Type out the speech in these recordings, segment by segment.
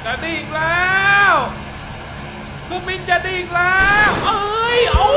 จะดิ่งแล้วเครื่องบินจะดิ่งแล้วเอ้ยโอ้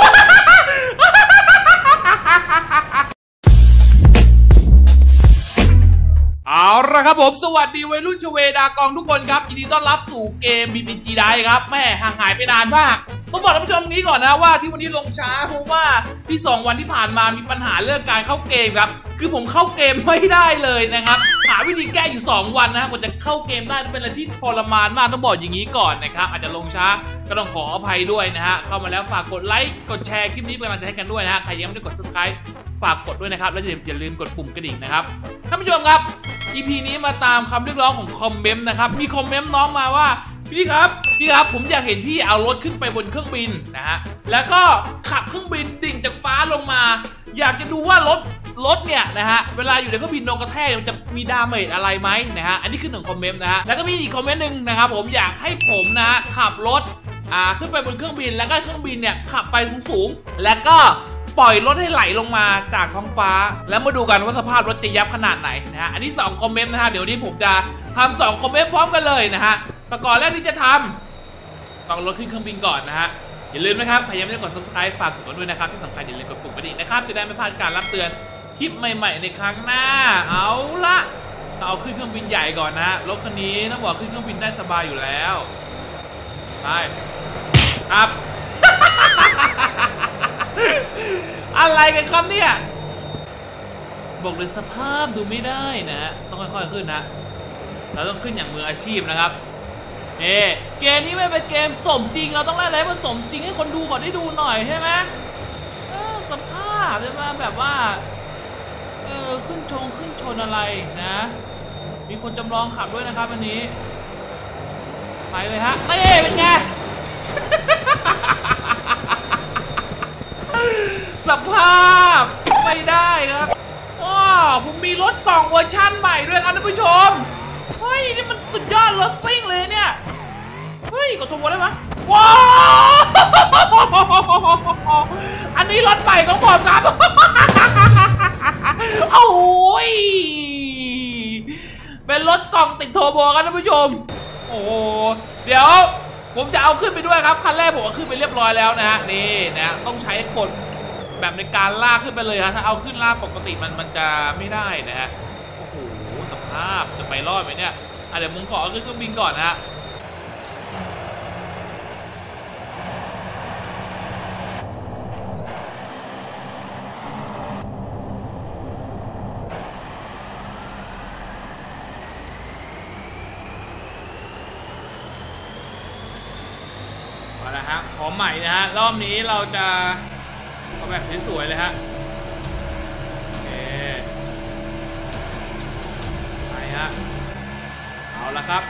เอาละครับผมสวัสดีวัยรุ่นชเวดากองทุกคนครับยินดีต้อนรับสู่เกม BBG Dice ครับแม่ห่างหายไปนานมากต้องบอกท่านผู้ชมงี้ก่อนนะว่าที่วันนี้ลงช้าเพราะว่าที่2วันที่ผ่านมามีปัญหาเรื่องการเข้าเกมครับคือผมเข้าเกมไม่ได้เลยนะครับหาวิธีแก้อยู่2วันนะกว่าจะเข้าเกมได้เป็นอะไรที่ทรมานมากต้องบอกอย่างนี้ก่อนนะครับอาจจะลงช้าก็ต้องขออภัยด้วยนะฮะเข้ามาแล้วฝากกดไลค์กดแชร์คลิปนี้เป็นกำลังใจให้กันด้วยนะฮะใครยังไม่ได้กด Subscribe ฝากกดด้วยนะครับและอย่าลืมกดปุ่มกระดิ่งนะครับท่านผู้ชมครับ EP นี้มาตามคำเรียกร้องของคอมเมนต์นะครับมีคอมเมนต์น้องมาว่าพี่ครับผมอยากเห็นพี่เอารถขึ้นไปบนเครื่องบินนะฮะแล้วก็ขับเครื่องบินดิ่งจากฟ้าลงมาอยากจะดูว่ารถเนี่ยนะฮะเวลาอยู่ในเครื่องบินโดนกระแทกมันจะมีดาเมจอะไรไหมนะฮะอันนี้คือ1คอมเมนต์นะฮะแล้วก็มีอีกคอมเมนต์หนึ่งนะครับผมอยากให้ผมนะฮะขับรถขึ้นไปบนเครื่องบินแล้วก็เครื่องบินเนี่ยขับไปสูงๆแล้วก็ปล่อยรถให้ไหลลงมาจากท้องฟ้าแล้วมาดูกันว่าสภาพรถจะยับขนาดไหนนะฮะอันนี้2คอมเมนต์นะฮะเดี๋ยวนี้ผมจะทำ2คอมเมนต์พร้อมกันเลยนะฮะแต่ก่อนแรกที่จะทำต้องรถขึ้นเครื่องบินก่อนนะฮะอย่าลืมนะครับใครยังไม่ได้กด Subscribe ฝากกดด้วยนะครับที่สำคัญอย่าลืมกดปุ่มกระดิ่งนะครับจะได้ไม่พลาดการรับเตือนคลิปใหม่ๆในครั้งหน้าเอาละเอาขึ้นเครื่องบินใหญ่ก่อนนะรถคันนี้ต้องบอกขึ้นเครื่องบินได้สบายอยู่แล้วไปครับ อะไรกันครับเนี่ยบอกเลยสภาพดูไม่ได้นะฮะต้องค่อยๆขึ้นนะเราต้องขึ้นอย่างมืออาชีพนะครับเกมนี้ไม่เป็นเกมสมจริงเราต้องเล่นอะไรมันสมจริงให้คนดูก่อนได้ดูหน่อยใช่ไหมสภาพจะมาแบบว่าขึ้นชนอะไรนะมีคนจำลองขับด้วยนะครับวันนี้ไปเลยฮะนี่เป็นไง สภาพไม่ได้ครับว้าวผมมีรถกล่องเวอร์ชั่นใหม่ด้วยครับท่านผู้ชมเฮ้ยนี่มันสุดยอดรถซิ่งเลยเนี่ยเฮ้ยกดตัวได้ไหมว้าวอันนี้รถใหม่ของผมครับโอ้ยเป็นรถกล่องติดโทโบครับท่านผู้ชมโอ้เดี๋ยวผมจะเอาขึ้นไปด้วยครับคันแรกผมเอาขึ้นไปเรียบร้อยแล้วนะฮะนี่นะต้องใช้กดแบบในการลากขึ้นไปเลยฮะถ้าเอาขึ้นลากปกติมันจะไม่ได้นะฮะโอ้โหสภาพจะไปรอดไหมเนี่ยเดี๋ยวผมขอขึ้นเครื่องบินก่อนนะฮะมาแล้วฮะขอใหม่นะฮะรอบนี้เราจะเอาแบบสวยๆเลยฮะไปฮะเอาละครับ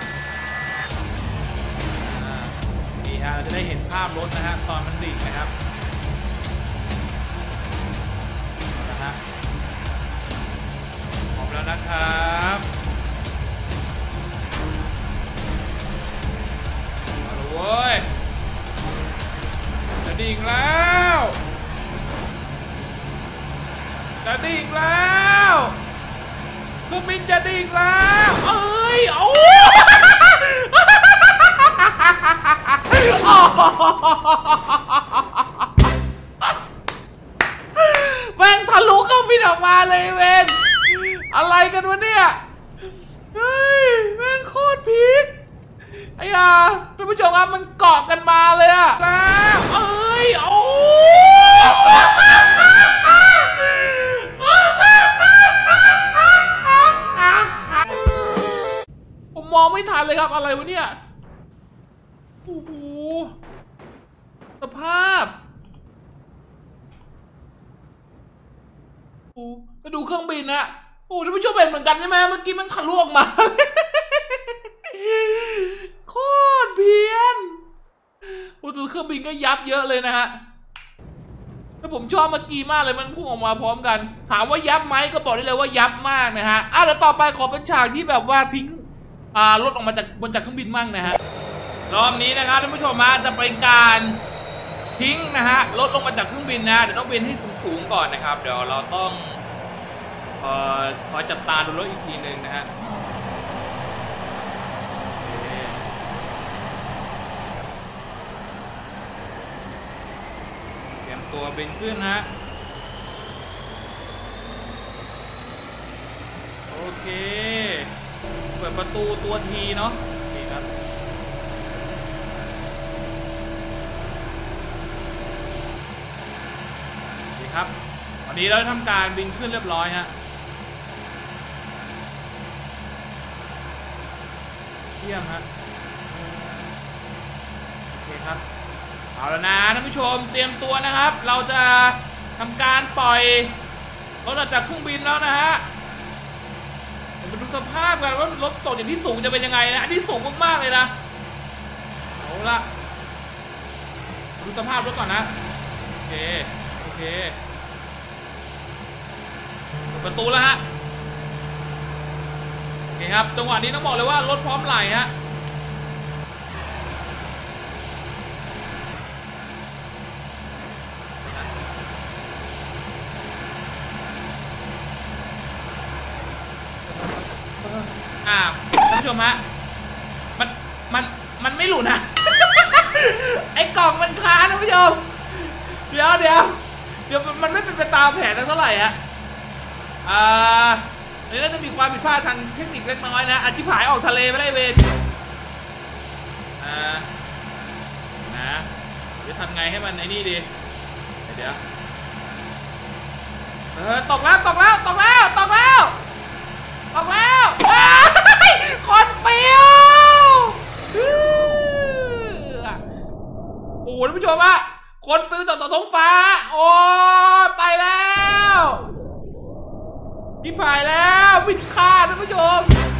นี่ฮะเราจะได้เห็นภาพรถนะฮะตอนมันดิ่งนะครับนะฮะพร้อมแล้วนะครับเอาละเว้ยจะดิ่งแล้วจะดิ่งแล้วเครื่องบินจะดิ่งแล้วเอ้ยโอ้แม่งทะลุเครื่องบินออกมาเลยเวนอะไรกันวะเนี่ยเฮ้ยแม่งโคตรพีคไอ้ท่านผู้ชมครับมันเกาะกันมาเลยอะแล้วเอ้ยโอ้ผมมองไม่ทันเลยครับอะไรวะเนี่ยโอ้โหสภาพโอ้ก็ดูเครื่องบินนะโอ้ท่านผู้ชมเห็นเหมือนกันใช่ไหมเมื่อกี้มันทะลุออกมาโคตรเพี้ยนโอ้ตัวเครื่องบินก็ยับเยอะเลยนะฮะแต่ผมชอบเมื่อกี้มากเลยมันพุ่งออกมาพร้อมกันถามว่ายับไหมก็บอกได้เลยว่ายับมากนะฮะเดี๋ยวต่อไปขอเป็นฉากที่แบบว่าทิ้งรถออกมาจากบนจากเครื่องบินมั่งนะฮะรอบนี้นะครับท่านผู้ชมจะเป็นการทิ้งนะฮะรถลงมาจากเครื่องบินนะเดี๋ยวต้องบินให้สูงๆก่อนนะครับเดี๋ยวเราต้องขอจับตาดูรถอีกทีหนึ่งนะฮะตัวบินขึ้นนะโอเคเปิดประตูตัวทีเนาะโอเคครับดีครับวันนี้เราทำการบินขึ้นเรียบร้อยฮะเยี่ยมฮะโอเคครับเอาแล้วนะท่านผู้ชมเตรียมตัวนะครับเราจะทำการปล่อยรถออกจากเครื่องบินแล้วนะฮะมาดูสภาพกันว่ารถตกอย่างที่สูงจะเป็นยังไงนะอันที่สูงมากๆเลยนะเอาละดูสภาพรถก่อนนะโอเคโอเคประตูแล้วฮะโอเคครับจังหวะนี้ต้องบอกเลยว่ารถพร้อมไหลฮะท่านผู้ชมฮะมันไม่หลุดนะ ไอ้กล่องมันค้างท่านผู้ชมเดี๋ยวมันไม่เป็นไปตามแผนเท่าไหร่ฮะอันนี้น่าจะมีความผิดพลาดทางเทคนิคเล็กน้อยนะอธิบายออกทะเลไม่ได้เวรนะจะทำไงให้มันไอ้นี่ดีเดี๋ยวตกแล้วคนเปียวโอ้โหท่านผู้ชมอะคนปิวจากท้องฟ้าโอ้ไปแล้วพี่ผ่ายแล้วผิดคาดท่านผู้ชม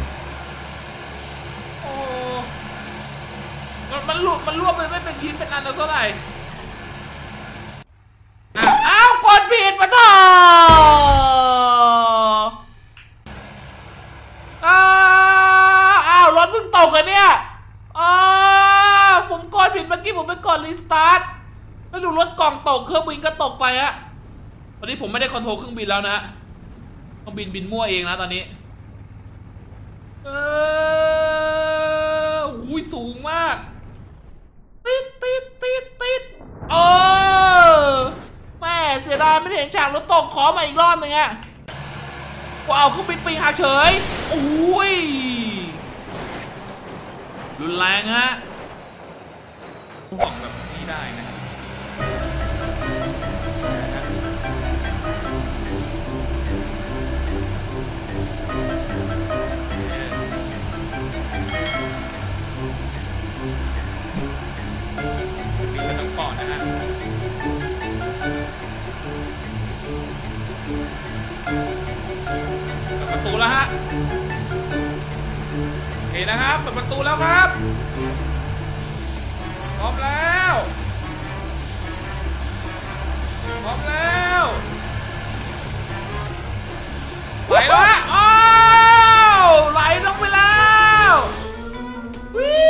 โอ้มันรวบไปไม่เป็นชิ้นเป็นอันเท่าไหร่อ้าวกดผิดปะท่ออ้าวรถเพิ่งตกเลยเนี่ยผมกดผิดเมื่อกี้ผมไปกดรีสตาร์ทแล้วดูรถกล่องตกเครื่องบินก็ตกไปฮะตอนนี้ผมไม่ได้คอนโทรลเครื่องบินแล้วนะต้องบินมั่วเองนะตอนนี้อุ้ยสูงมากติดแม่เสียดายไม่ได้เห็นฉากรถตกขอมาอีกรอบหนึ่งอะว้าวเครื่องบินปิงหาเฉยอุ้ยรุนแรงฮะบอกแบบนี้ได้นะบินไปทั้งปอดนะฮะเปิดประตูแล้วฮะโอเคนะครับเปิดประตูแล้วครับพร้อมแล้วไหลแล้วฮะอ้าวไหลลงไปแล้ววิ่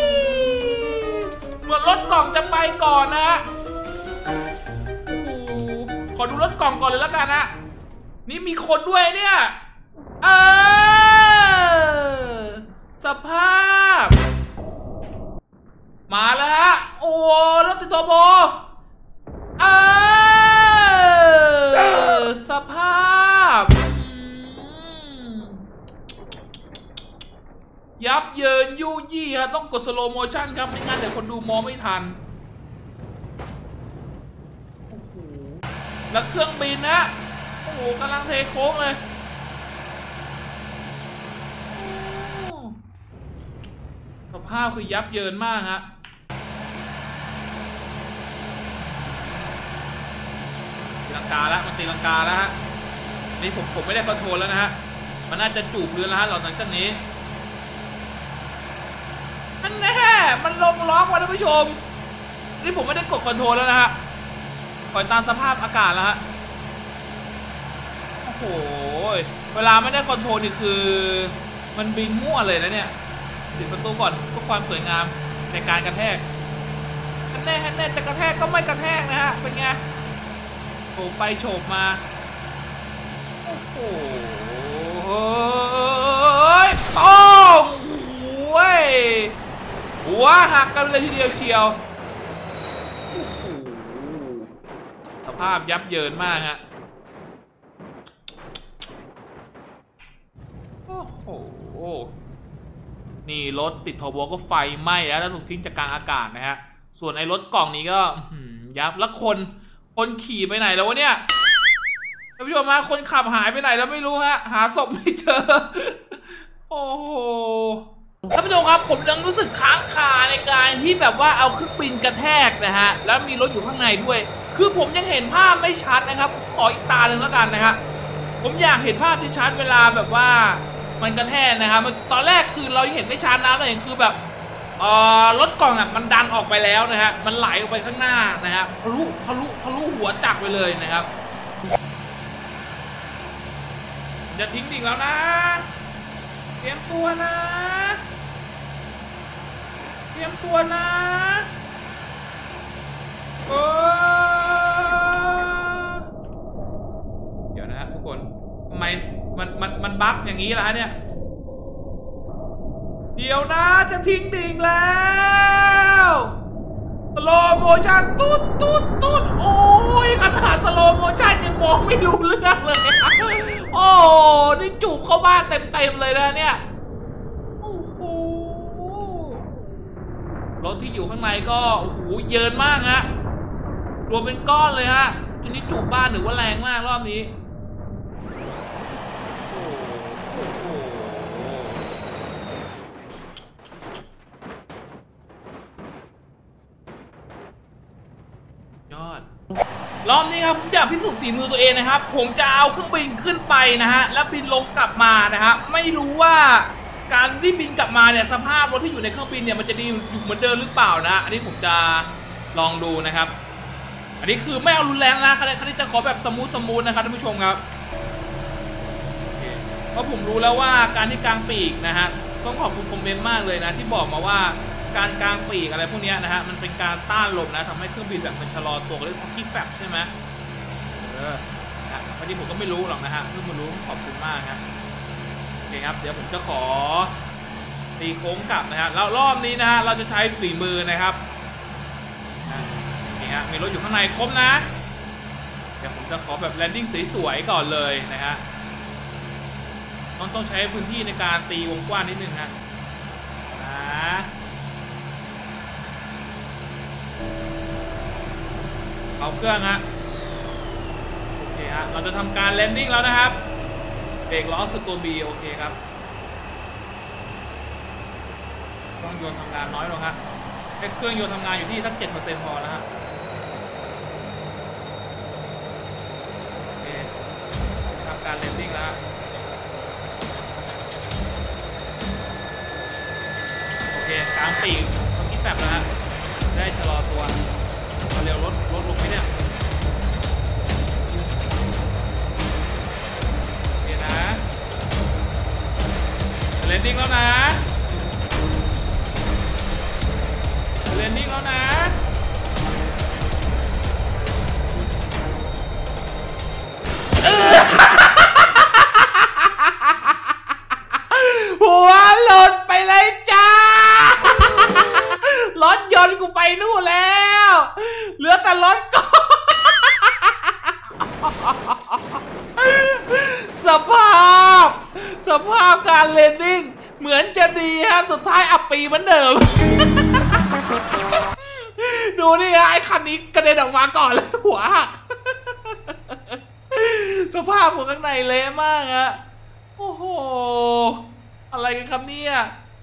งเหมือนรถกล่องจะไปก่อนนะโอ้โหขอดูรถกล่องก่อนเลยแล้วกันนะนี่มีคนด้วยเนี่ยสภาพมาแล้วฮะโอ้รถติดโทโบสภาพยับเยินยู่ยี่ฮะต้องกดสโลโมชั่นครับไม่งั้นเดี๋ยวคนดูมองไม่ทันโอ้โหแล้วเครื่องบินนะโอ้โหกำลังเทโค้งเลยสภาพคือยับเยินมากฮะตีลังกาแล้วมันตีลังกาแล้วฮะนี่ผมไม่ได้คอนโทรลแล้วนะฮะมันน่าจะจูบเรือแล้วฮะหลังจากนี้นั่นแน่มันลงล็อกว่ะท่านผู้ชมนี่ผมไม่ได้กดคอนโทรลแล้วนะฮะปล่อยตามสภาพอากาศแล้วฮะโอ้โหเวลาไม่ได้คอนโทรลนี่คือมันบินมั่วเลยนะเนี่ยปิดประตูก่อนเพื่อความสวยงามในการกระแทกฮันแน่จะกระแทกก็ไม่กระแทกนะฮะเป็นไงโฉบไปโฉบมาโอ้โหต้องหัวหักกันเลยทีเดียวเชียวโอ้โหภาพยับเยินมากฮะโอ้โหนี่รถติดทบก็ไฟไหม้แล้วถูกทิ้งจากกลางอากาศนะฮะส่วนไอ้รถกล่องนี้ก็ยับแล้วคนขี่ไปไหนแล้ววะเนี่ยท่านผู้ชมมาคนขับหายไปไหนแล้วไม่รู้ฮะหาศพไม่เจอโอ้โหท่านผู้ชมครับผมยังรู้สึกค้างคาในการที่แบบว่าเอาเครื่องบินกระแทกนะฮะแล้วมีรถอยู่ข้างในด้วยคือผมยังเห็นภาพไม่ชัดนะครับขออีกตาหนึ่งแล้วกันนะครับผมอยากเห็นภาพที่ชัดเวลาแบบว่ามันกระแทกนะครับตอนแรกคือเราเห็นไม่ชัดนะเราเห็นคือแบบรถกล่องอ่ะมันดันออกไปแล้วนะฮะมันไหลออกไปข้างหน้านะฮะทะลุหัวจักรไปเลยนะครับจะทิ้งดิ่งแล้วนะเตรียมตัวนะเตรียมตัวนะเดี๋ยวนะฮะทุกคนทำไมมันบั๊กอย่างนี้ล่ะเนี่ยเดี๋ยวนะจะทิ้งดิ่งแล้วสโลโมชั่นตุ๊ดโอ้ยขนาดสโลโมชั่นยังมองไม่รู้เรื่องเลยโอ้นี่จูบเข้าบ้านเต็มเลยนะเนี่ยโอ้โหรถที่อยู่ข้างในก็โอ้โหเยินมากฮะรวมเป็นก้อนเลยฮะทีนี้จูบบ้านหรือว่าแรงมากรอบนี้รอบนี้ครับผมอยากพิสูจน์ฝีมือตัวเองนะครับผมจะเอาเครื่องบินขึ้นไปนะฮะแล้วบินลงกลับมานะฮะไม่รู้ว่าการที่บินกลับมาเนี่ยสภาพรถที่อยู่ในเครื่องบินเนี่ยมันจะดีอยู่เหมือนเดิมหรือเปล่านะอันนี้ผมจะลองดูนะครับอันนี้คือไม่เอารุนแรงนะคันนี้จะขอแบบสมูทนะครับท่านผู้ชมครับเพราะผมรู้แล้วว่าการที่กางปีกนะฮะต้องขอบคุณคอมเมนต์มากเลยนะที่บอกมาว่าการกางปีกอะไรพวกนี้นะฮะมันเป็นการต้านลมนะทำให้เครื่องบินแบบมันชะลอตัวเรียกว่าคิกแฟบใช่ไหมวันนี้ผมก็ไม่รู้หรอกนะฮะเพิ่งมารู้ขอบคุณมากครับโอเคครับเดี๋ยวผมจะขอตีโค้งกลับนะฮะแล้วรอบนี้นะฮะเราจะใช้ฝีมือนะครับนี่ฮะมีรถอยู่ข้างในครบนะเดี๋ยวผมจะขอแบบแลนดิ้งสวยๆก่อนเลยนะฮะต้องใช้พื้นที่ในการตีวงกว้างนิดนึงฮะเอาเครื่องฮะโอเคฮะเราจะทำการแลนดิ้งแล้วนะครับเบรกล้อคือตัว B โอเคครับเครื่องยนต์ทำงานน้อยลงฮะเครื่องยนต์ทำงานอยู่ที่สัก 7% พอแล้วฮะโอเคทำการแลนดิ้งแล้วโอเคกลางปีกต้องคิดแบบนะฮะได้ชะลอตัวเร็วรถลงไปเนี่ยโอเคนะเลนดิ้งแล้วนะเลนดิ้งแล้วนะหัวหล่นไปเลยจ้ารถยนต์กูไปนู่นแล้วเหลือแต่รถก่อนสภาพการเลนดิ้งเหมือนจะดีฮะสุดท้ายอับปีเหมือนเดิมดูนี่ฮะไอ้คันนี้กระเด็นออกมาก่อนเลยหัวหักสภาพของข้างในเละมากฮะโอ้โหอะไรกันครับเนี่ย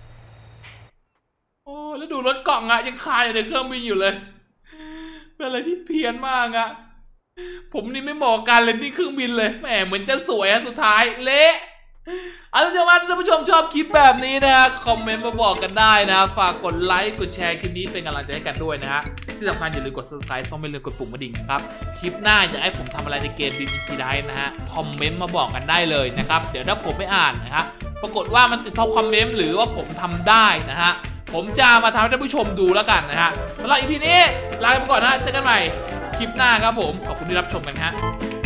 โอ้แล้วดูรถกล่องอะยังคาอยู่ในเครื่องบินอยู่เลยเป็นอะไรที่เพี้ยนมากอะผมนี่ไม่เหมาะการเล่นนี่เครื่องบินเลยแหมเหมือนจะสวยอะสุดท้ายเละเอาล่ะท่านผู้ชมชอบคลิปแบบนี้นะฮะคอมเมนต์มาบอกกันได้นะฝากกดไลค์กดแชร์คลิปนี้เป็นกำลังใจให้กันด้วยนะฮะที่สำคัญอย่าลืมกด subscribe ต้องไม่ลืมกดปุ่มกระดิ่งนะครับคลิปหน้าอยากให้ผมทำอะไรในเกม BBG Dice นะฮะคอมเมนต์มาบอกกันได้เลยนะครับเดี๋ยวถ้าผมไม่อ่านนะฮะปรากฏว่ามันติดท็อปคอมเมนต์หรือว่าผมทำได้นะฮะผมจะมาทำให้ท่านผู้ชมดูแล้วกันนะฮะสำหรับ EP นี้ลาไปก่อนนะเจอกันใหม่คลิปหน้าครับผมขอบคุณที่รับชมกันฮะ